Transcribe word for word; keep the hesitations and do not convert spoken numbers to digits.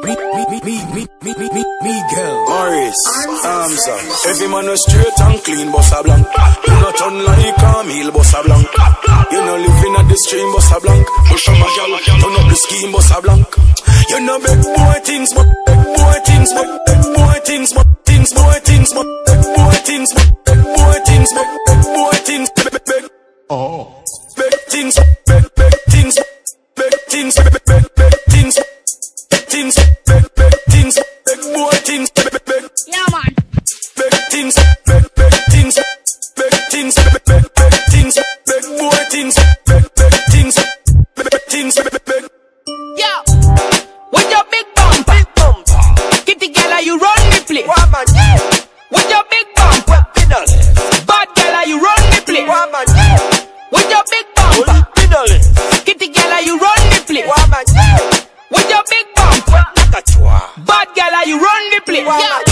Me, me, me, me, me, me, me, me, me, girl. Morris, arms up. Every man is straight and clean, bossa blanc. You not turn like Camille, bossa blanc. You know living at the stream, bossa blanc. Push on my gal, turn up the scheme, bossa blanc. You know big boy things, but big boy things, but big boy things, but things, boy things, but big boy things, but big boy things, but big boy things, big big. Oh. Big things, big big things, big things, big big big things, things, big big things, big boy things, big big. Yeah, man. Big things, big big things, big things, big big big things, big boy things, big big things, big big things, big big. Yo, with your big bump, big bump, kitty girl, you run the place. Woman, with your big bump, bad girl, you run the place. woman, with your big bump, kitty girl, you run the place. woman, with your big bump, bad girl, you run the place. woman.